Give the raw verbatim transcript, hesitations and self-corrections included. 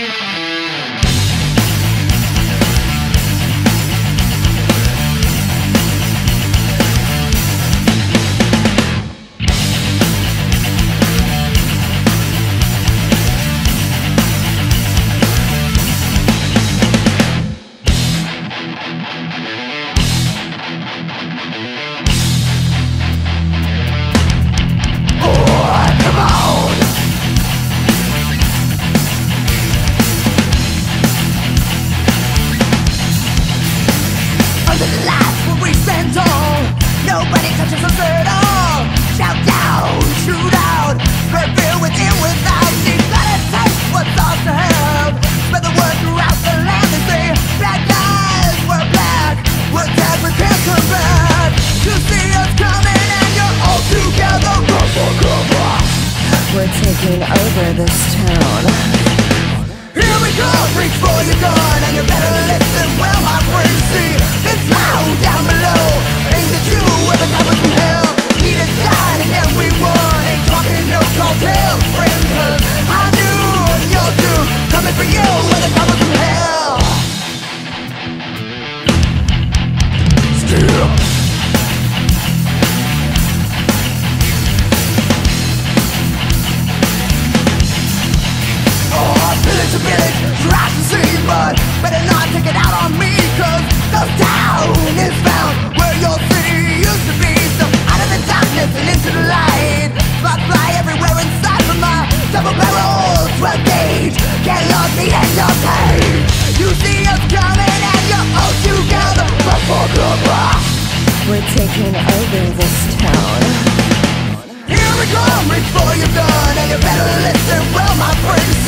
Nobody touches us at all. Shout down, shoot out, spread fear within, without. You gotta take what's ours to have. Spread the word throughout the land. They say black guys, we're black, we're dead, we can't come back. You see us coming and you're all together. We're taking over this town. Here we go, reach for your gun and you better listen well, my friends. See, it's loud down below. Aimed at you with a cover from hell. He decided and we won. Ain't talking no tall tales, friend, 'cause I knew you're due. Coming for you with a cover from hell. Still village to village, try to see, but better not take it out on me, 'cause the town is found where your city used to be. So out of the darkness and into the light, spots fly everywhere inside from my double barrel twelve gauge. Can't lock the end of page. You see us coming and you're all together. We're taking over this town. Here we come, reach for your gun and you better listen well, my friends.